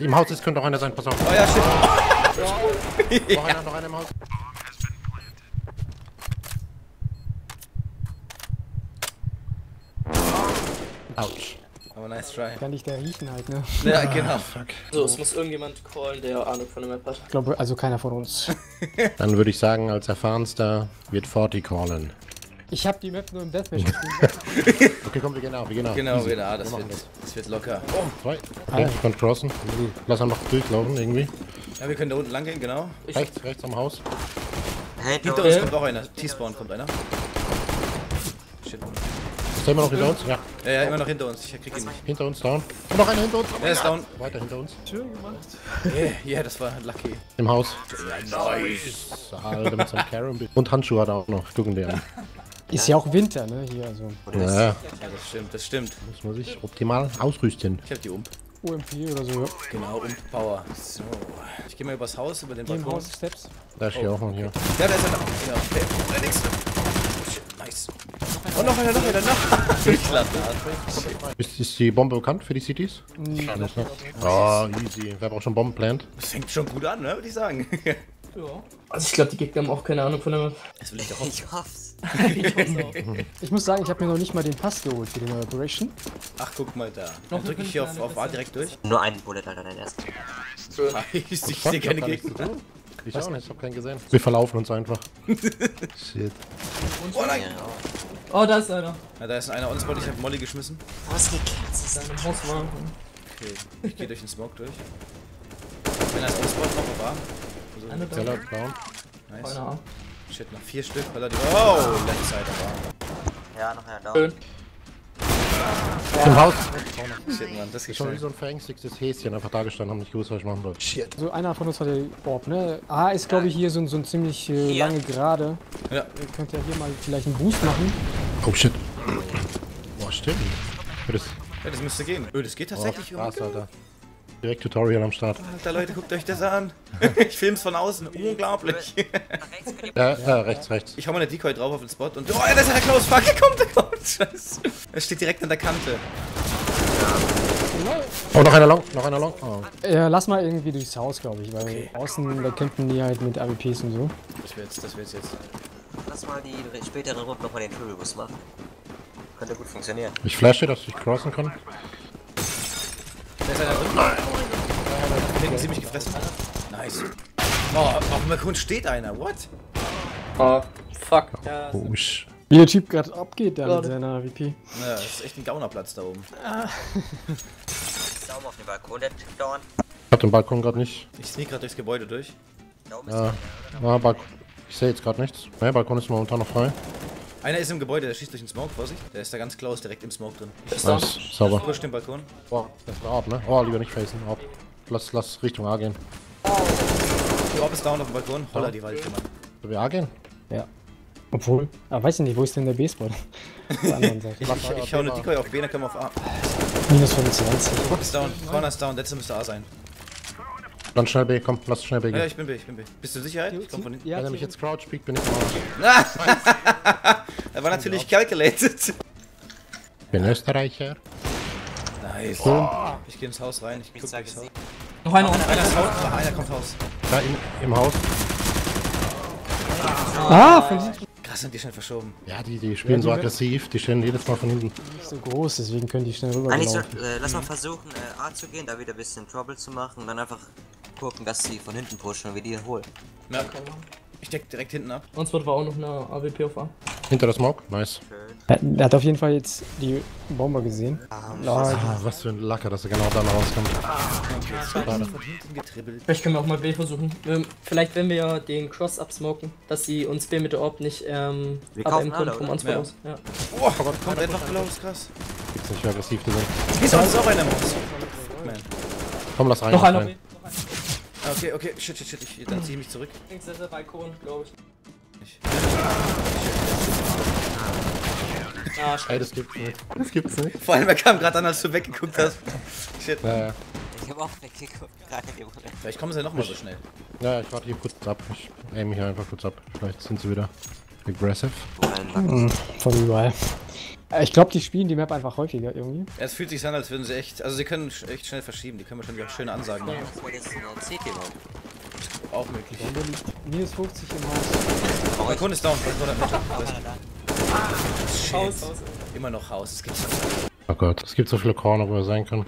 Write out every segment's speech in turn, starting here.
Im Haus ist, könnte auch einer sein, pass auf. Oh ja, shit. Noch einer im Haus. Autsch. Aber nice try. Kann ich da riechen halt, ne? Ja, genau. Fuck. So, es muss irgendjemand callen, der Ahnung von der Map hat. Ich glaube, also keiner von uns. Dann würde ich sagen, als Erfahrenster wird Forti callen. Ich habe die Map nur im Deathmatch gespielt. Okay, komm, wir gehen auf, Genau, Easy. wieder. Wir machen Das wird locker. Oh. Zwei. Okay, ich kann crossen. Lass ihn noch durchlaufen, irgendwie. Ja, wir können da unten lang gehen, genau. Rechts am Haus. Hinter uns kommt auch einer. T-Spawn kommt einer. Shit. Ist der immer noch hinter uns? Ja. Ja, immer noch hinter uns. Ich krieg ihn nicht. Hinter uns, down. Und noch einer hinter uns. Er ist down. Weiter hinter uns. Ja, das war lucky. Im Haus. Ja, nice. Alter, mit seinem Carrom. Und Handschuhe hat er auch noch. Gucken wir an. Ist ja auch Winter, ne? Hier, also. Ja, Ja, das stimmt. muss man sich optimal ausrüsten. Ich hab die UMP oder so. Genau, Power. So. Ich geh mal übers Haus, über den Hier im Balkon. Haus Steps. Da ist hier auch noch hier. Ja, da ist einer. Ja, der nächste. Oh, shit, nice. Und noch einer. Ich lasse. Ist die Bombe bekannt für die Cities? Schade, ne? Oh, easy. Wer braucht schon Bomben plant? Das fängt schon gut an, ne, würde ich sagen. Also ich glaube, die Gegner haben auch keine Ahnung von der Map. Das will ich doch hoffen. Ich hoff's. Ich muss sagen, ich habe mir noch nicht mal den Pass geholt für die neue Operation. Ach, guck mal da. Dann drücke ich hier auf A direkt durch. Nur einen Bullet, Alter, dein erst. Ich sehe keine Gegner. Ich auch nicht, ich hab keinen gesehen. Wir verlaufen uns einfach. Shit. Oh nein! Oh, da ist einer. Ja, da ist einer Onspot, ich hab Molly geschmissen. Was die Kerze? Der im Haus war. Okay, ich gehe durch den Smoke durch. Wenn das Onspot noch war. Eine da. Teller down. Nice. Einer. Shit, noch 4 Stück, weil er die. Oh, left side war. Ja, noch einer da. Schön. Im Haus. Shit, Mann, das geht Schon wie schnell. so ein verängstigtes Häschen einfach da gestanden, haben nicht gewusst, was ich machen soll. Shit. So einer von uns hat den Orb, ne? A ist, glaube ich, hier so ein ziemlich lange Gerade. Ja, Ihr könnt ja hier mal vielleicht einen Boost machen. Oh shit. Boah, stimmt. Das ja, das müsste gehen. Das geht tatsächlich. krass, Alter. Direkt Tutorial am Start. Alter, Leute, guckt euch das an. Ich film's von außen. Unglaublich. Nach rechts könnt ihr. Ja, rechts. Ich hau mal eine Decoy drauf auf den Spot und. Oh, ja, da ist der Klaus. Fuck, der kommt. Scheiße. Er steht direkt an der Kante. Oh, noch einer long. Oh. Lass mal irgendwie durchs Haus, glaube ich, weil außen, da kämpfen die halt mit AWPs und so. Das wird's jetzt. Lass mal die späteren Runden nochmal den Turbobus machen. Könnte gut funktionieren. Ich flashe, dass ich crossen kann. Da ist einer drin. Hinten sie mich gefressen. Nice. Oh, auf dem Balkon steht einer. What? Oh, fuck. Ja, Komisch. Wie der Typ gerade abgeht da mit Gerade. seiner AWP. Ja, das ist echt ein Gaunerplatz da oben. Da oben auf dem Balkon, der Typ dauern. Ich hab den Balkon gerade nicht. Ich sneak gerade durchs Gebäude durch. Da oben ist Ja. der, Balkon. Ich sehe jetzt gerade nichts. Ne, Balkon ist momentan noch frei. Einer ist im Gebäude, der schießt durch den Smoke, Vorsicht. Der ist da ganz close, direkt im Smoke drin. Nice. Sauber. Push den Balkon. Boah, das war ab, ne? Oh, lieber nicht facen. Ab. Lass Richtung A gehen. Die Orb ist down auf dem Balkon. Holla die Waldke, Mann. Sollen wir A gehen? Ja. Obwohl, weiß ich nicht, wo ist denn der B-Spot? Auf der anderen Seite. Ich hau eine Decoy auf B, dann können wir auf A. Minus 25. Orb ist down, Corner ist down, letzte müsste A sein. Dann schnell B, komm, lass schnell B Ja, gehen. ich bin B. Bist du in Sicherheit? Ich komm von hinten. Ja, Wenn er mich jetzt crouch piekt, bin ich im Arsch. Er war natürlich calculated. Ich bin Österreicher. Nice. Ich geh ins Haus rein, ich guck durchs Haus. noch einer. Einer ist Haus, einer kommt Haus. Da im Haus. von hinten Krass, sind die schnell verschoben. Ja, die spielen so aggressiv, die stellen jedes Mal von hinten. nicht so groß, deswegen können die schnell Eigentlich so, rüberlaufen. lass mal versuchen, A zu gehen, da wieder ein bisschen Trouble zu machen und dann einfach gucken, dass sie von hinten pushen und wir die holen. Ja. Ich deck direkt hinten ab. Uns wird war auch noch eine AWP auf A. Hinter der Smoke, nice. Er hat auf jeden Fall jetzt die Bomber gesehen. Ah, was für ein Lacker, dass er genau da rauskommt. Von hinten getribbelt. Vielleicht können wir auch mal B versuchen. Vielleicht, wenn wir den Cross absmoken, dass sie uns B mit der Orb nicht kaufen abnehmen alle, können vom oder? Onspot Ja. aus. Ja. Oh, kommt einfach close, krass. Gibt's nicht, wie aggressiv die sind. Wieso ist auch einer im Haus? Man. Komm, lass rein. Noch lass einer rein. B. Okay, shit, dann zieh ich mich zurück. Links ist der Balkon, glaube ich. Ah, Ey, das gibt's nicht. Das gibt's nicht. Vor allem, er kam gerade an, als du weggeguckt hast. Shit. Ja, Ich hab auch weggeguckt, gerade in dem Moment. Vielleicht kommen sie ja nochmal so schnell. ja, ich warte hier kurz ab. Ich aim hier einfach kurz ab. Vielleicht sind sie wieder. Aggressive. Voll überall. Ich glaube, die spielen die Map einfach häufiger irgendwie. Ja, es fühlt sich an, als würden sie echt. Also sie können echt schnell verschieben, die können wahrscheinlich auch schöne Ansagen machen. Das war jetzt ein CT-Mode. Auch möglich. Bombe liegt minus 50 im Haus. Balkon ist down, Balkon hat Mitte. Shit. Haus. Immer noch Haus, es gibt Oh Gott, es gibt so viele Corner, wo er sein kann.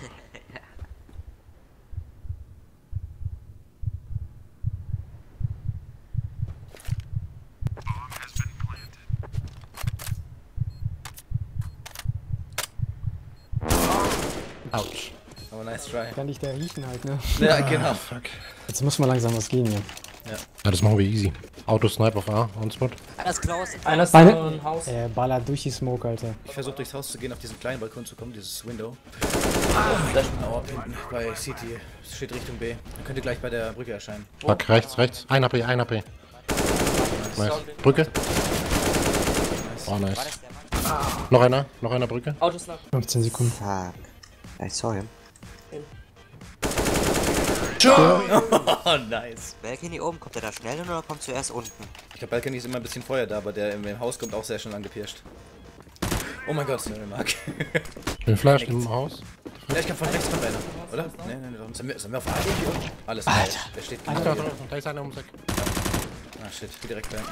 Autsch. aber nice try. Kann dich da riechen halt, ne? Ja, genau. Fuck. Jetzt muss mal langsam was gehen hier. Ja, das machen wir easy. Auto-Snipe auf A, on-spot. Alles close. Einer ist Eine- da im Haus. Ballert durch die Smoke, Alter. Ich versuche durchs Haus zu gehen, auf diesen kleinen Balkon zu kommen, dieses Window. Oh, hinten bei City. Es steht Richtung B. Er könnte gleich bei der Brücke erscheinen. Fuck, rechts, rechts. Ein AP, ein AP. Nice. Brücke. Oh, nice. War das der Mann? Noch einer Brücke. Autosnap. 15 Sekunden. Fuck. I saw him. Oh, nice. Balcony oben, kommt er da schnell hin oder kommt zuerst unten? Ich glaube, Balcony ist immer ein bisschen Feuer da, aber der im Haus kommt auch sehr schnell angepirscht. Oh mein Gott, Snowman Mark. Den Flash im Haus. Ja, ich kann von rechts kommt einer, oder? Nee, sollen wir auf A gehen? Alles Alter. Der steht genau Da, hier. da ist einer ums Eck. Ah, shit, geh direkt rein.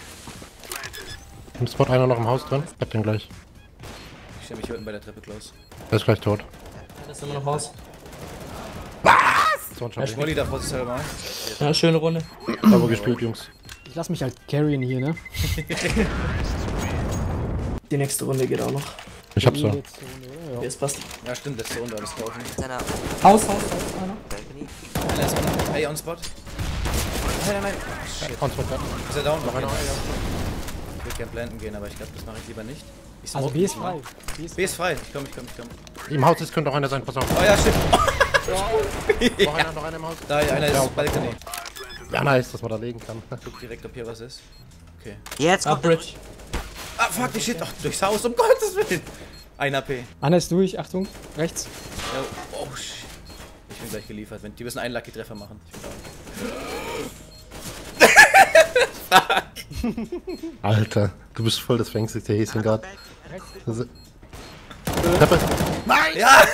Im Spot einer noch im Haus drin. Ich hab den gleich. Ich stelle mich hier unten bei der Treppe close. Der ist gleich tot. Der ist immer noch Haus. So, schon Molly da vorsichtshalber mal. Ja, schöne Runde. sauber gespielt, Jungs. Ich lass mich halt carryen hier, ne? Die nächste Runde geht auch noch. Ich hab's so. Letzte Runde, oder? Ja. Jetzt passt. Ja, stimmt, letzte Runde alles kaufen. Seiner Haus, einer. Balcony. Einer ist on, ey, on spot. Nein. On-spot, ja. Ist er down? Noch einer. Ich würde gerne blenden gehen, aber ich glaube, das mache ich lieber nicht. Ich Also smoke B ist nicht mal. frei. B ist frei. Ich komm. Im Haus ist, könnte auch einer sein, pass auf. Oh ja, shit. Noch einer im Haus. Da, einer ist Balcony. Ja, nice, dass man da legen kann. Guck direkt, ob hier was ist. Okay. Jetzt Ah, kommt er. Bridge. Ah, fuck, die shit. Ach, durchs Haus, um Gottes Willen. Ein AP. Einer ist durch, Achtung, rechts. Ja, oh, shit. Ich bin gleich geliefert. Die müssen einen Lucky-Treffer machen. Ich bin down. Alter, du bist voll das fängste Häschen gerade. Treppe. Ja!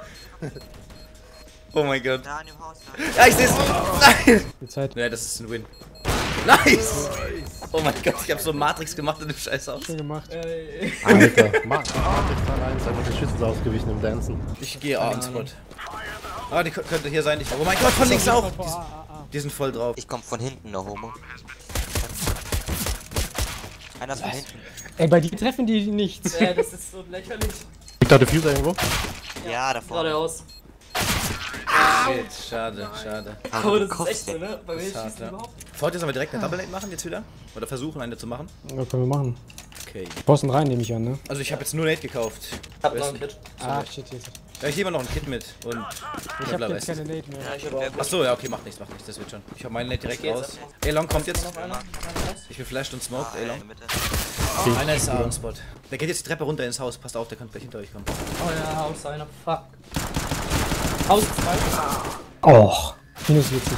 Oh mein Gott. Da in dem Haus. Ja, ich seh's. Nein! Die Zeit. Ja, das ist ein Win. Nice! Oh mein Gott, ich hab so Matrix gemacht in dem Scheißhaus. Schön gemacht. Alter, Matrix Teil 1, einfach die Schüsse ausgewichen im Dancen. Ich gehe A ins Spot. Ah, die könnte hier sein. Oh mein Gott, von links auch! Die sind voll drauf. Ich komm von hinten, der Homo. Einer ist von hinten. Ey, bei dir treffen die nichts. Das ist so lächerlich. Liegt da Diffuser irgendwo? Ja, da vorne. Geradeaus. Shit, schade. Aber das ist echt so, ne? Bei mir Hart, schießt die ja. überhaupt. Wollt ihr jetzt aber direkt eine Double Lane machen jetzt wieder? Oder versuchen eine zu machen? Ja, können wir machen. Okay. Posten rein, nehme ich an, ne? Also ich habe jetzt nur Nate gekauft. Hab noch ein Kit. Ah, shit, jetzt. Ja, ich nehme noch ein Kit mit und Ich hab jetzt keine Nate mehr. Ja, ich hab auch. Achso, ja, okay, macht nichts, das wird schon. Ich hab meinen Nate direkt raus. Elon kommt jetzt. Ich bin flashed und smoked, In Elon. der Mitte. Einer ist A on Spot. Der geht jetzt die Treppe runter ins Haus. Passt auf, der könnte gleich hinter euch kommen. Oh ja, Haus einer. Fuck. Haus 2. Och, minus 40.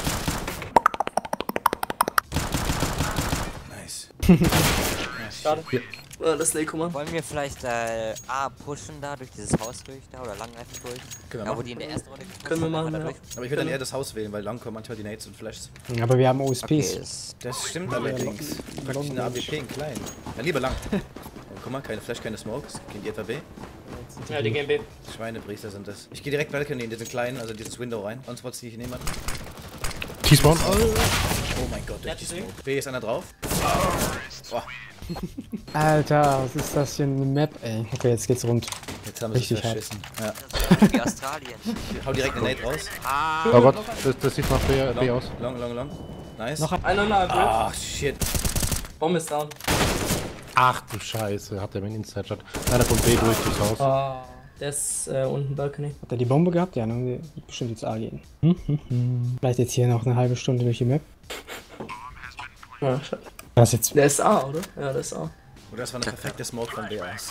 Nice. Schade. Das Leko, Mann. Wollen wir vielleicht A pushen da durch dieses Haus durch da oder lang einfach durch? Können wir Ja, wo machen. die in der ersten Runde gepusht Können wir haben, machen, einfach ja. da durch. Aber ich würde dann eher das Haus wählen, weil lang kommen manchmal die Nades und Flashs. Aber wir haben OSPs. Okay, das Das stimmt allerdings. Praktisch eine AWP in klein. Ja, lieber lang. Oh, guck mal, keine Flash, keine Smokes. Gehen die etwa B? Ja, die gehen B. Schweinepriester sind das. Ich gehe direkt Balcony in diesen kleinen, also dieses Window rein. On Spots ziehe ich niemand. T-Spawn. Oh mein Gott, durch die Smoke. B ist einer drauf. Oh, Alter, was ist das für eine Map, ey? Okay, jetzt geht's rund. jetzt haben wir es Richtig hart. verschissen. Ja. Das ist wie Australien. Ich hau direkt eine Nade raus. Oh Gott, das sieht nach B aus. Long. Nice. Noch einer in der Bridge. Ah, shit. Bombe ist down. Ach du Scheiße, hat der mir einen Inside-Shot. Einer von B durch durchs Haus. Ah, der ist unten Balcony. Hat er die Bombe gehabt? Ja, dann wird bestimmt jetzt A gehen. Vielleicht jetzt hier noch eine halbe Stunde durch die Map. Ja, schade. Was jetzt? Der ist A, oder? Ja, der ist A. Oder das war eine perfekte Smoke von B aus.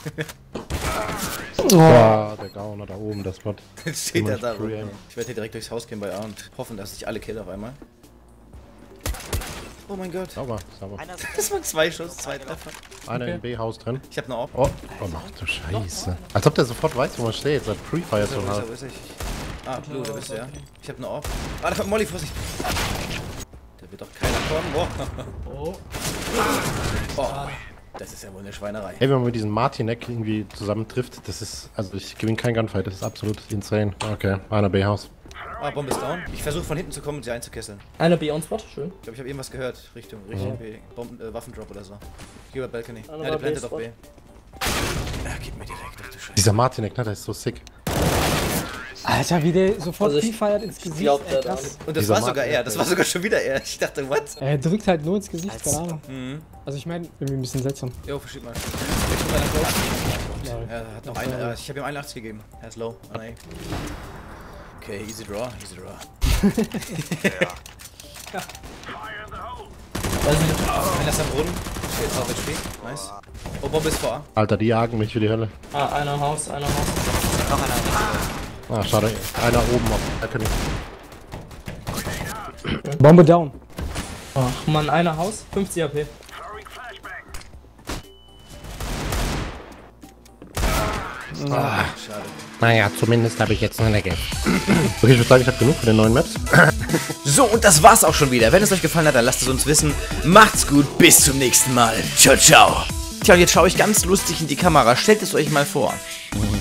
Boah, der Gauner da oben, das Spot. Jetzt steht er da. Immer free aim. Ich werde hier direkt durchs Haus gehen bei A und hoffen, dass ich alle kill auf einmal. Oh mein Gott. Sauber, sauber. Einer ist Das waren 2 Schuss, 2 Treffer. Einer im B-Haus drin. Ich hab eine Orb. Oh, oh, ach du Scheiße. Als ob der sofort weiß, wo man steht. Seit Pre-Fire schon Wo halt. ist er? Ah, Blue, da bist du, ja. Ich hab eine Orb. Ah, da kommt Molly, Vorsicht. Da wird doch keiner kommen. Oh. Oh. Das ist ja wohl eine Schweinerei. Ey, wenn man mit diesem Martinek irgendwie zusammentrifft, das ist, also ich gewinne keinen Gunfight, das ist absolut insane. Okay, einer B-Haus. Ah, Bombe ist down. Ich versuche von hinten zu kommen und sie einzukesseln. Einer B on Spot, schön. Ich glaube, ich habe irgendwas gehört. Richtung B. Waffendrop oder so. Geh über Balcony. Einer Ja, der war plantet auf B-Spot. B. Ja, gib mir direkt, ach du Scheiße. Dieser Martinek, ne, der ist so sick. Alter, wie der sofort Also ich- feiert ins Gesicht. glaub, der krass. Und das Dieser war sogar Martin- er. Das war sogar schon wieder er. Ich dachte, what? Er drückt halt nur ins Gesicht, keine Ahnung. Mhm. Also ich meine, irgendwie ein bisschen seltsam. Jo, verschieb mal. Jetzt kommt einer drauf. Ja. Er hat noch eine. Ich habe ihm 81 gegeben. Er ist low. Ah, nein. Okay, easy draw, easy draw. Weiß nicht. Einer ist am Boden. Steht auf HP. Nice. Oh, Bombe ist vor. Alter, die jagen mich wie die Hölle. Ah, einer Haus, einer Haus. noch einer. Ah, schade. Einer oben auf Balcony. Bombe down. Ach Mann, einer Haus, 50 AP. Schade. Naja, zumindest habe ich jetzt eine Gap. Okay, ich würde sagen, ich habe genug für den neuen Maps. So, und das war's auch schon wieder. Wenn es euch gefallen hat, dann lasst es uns wissen. Macht's gut, bis zum nächsten Mal. Ciao, ciao. Tja, und jetzt schaue ich ganz lustig in die Kamera. Stellt es euch mal vor.